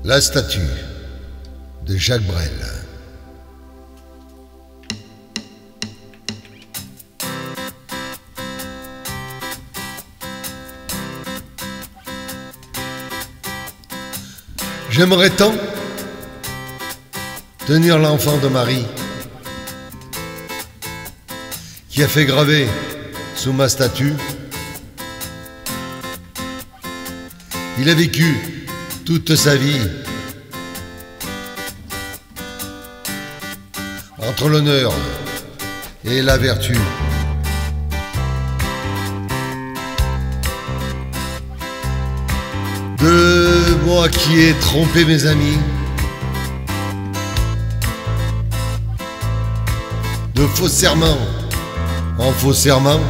La statue de Jacques Brel. J'aimerais tant tenir l'enfant de Marie qui a fait graver sous ma statue. Il a vécu toute sa vie entre l'honneur et la vertu. De moi qui ai trompé mes amis, de faux serments en faux serments,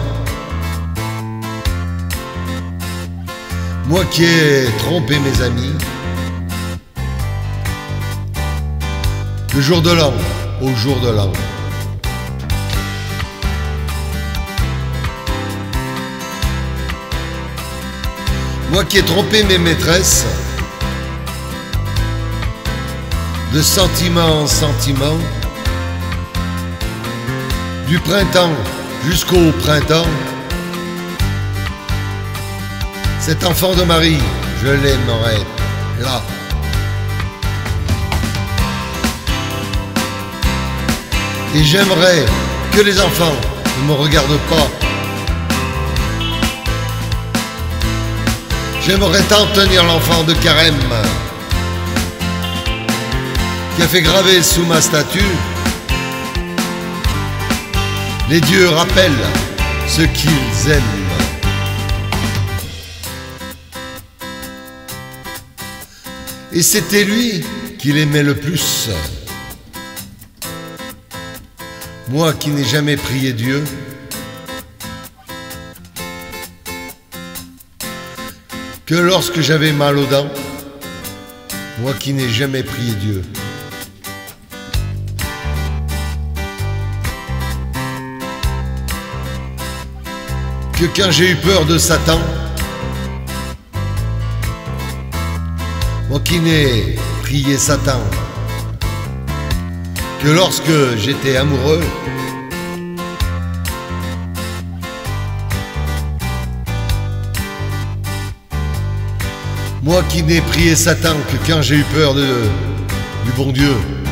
moi qui ai trompé mes amis, le jour de l'an au jour de l'an. Moi qui ai trompé mes maîtresses, de sentiment en sentiment, du printemps jusqu'au printemps, cet enfant de Marie, je l'aimerais là. Et j'aimerais que les enfants ne me regardent pas. J'aimerais tant tenir l'enfant de Carême qui a fait graver sous ma statue: les dieux rappellent ce qu'ils aiment. Et c'était lui qu'il aimait le plus. Moi qui n'ai jamais prié Dieu, que lorsque j'avais mal aux dents, moi qui n'ai jamais prié Dieu. Que quand j'ai eu peur de Satan, moi qui n'ai prié Satan, que lorsque j'étais amoureux, moi qui n'ai prié Satan que quand j'ai eu peur du bon Dieu.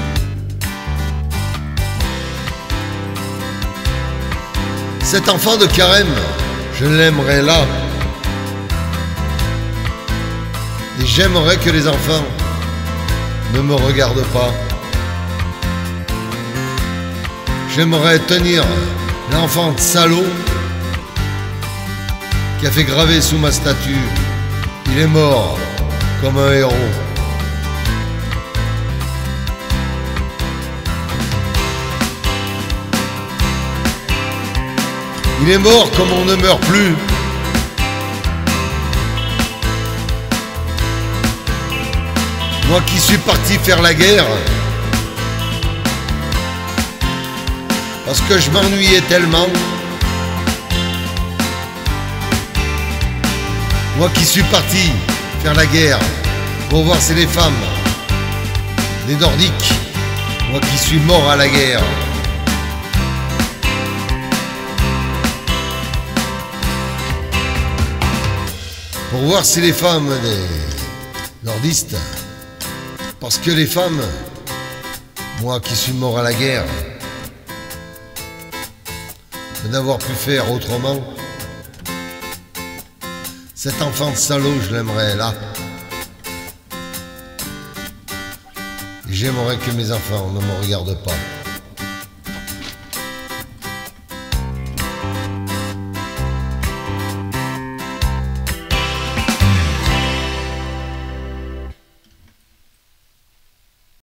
Cet enfant de Carême, je l'aimerais là. Et j'aimerais que les enfants ne me regardent pas. J'aimerais tenir l'enfant de salaud qui a fait graver sous ma statue: il est mort comme un héros. Il est mort comme on ne meurt plus. Moi qui suis parti faire la guerre parce que je m'ennuyais tellement. Moi qui suis parti faire la guerre pour voir si les femmes, les Nordiques, moi qui suis mort à la guerre. Pour voir si les femmes, les nordistes, parce que les femmes, moi qui suis mort à la guerre, de n'avoir pu faire autrement, cet enfant de salaud, je l'aimerais là. Et j'aimerais que mes enfants ne me regardent pas.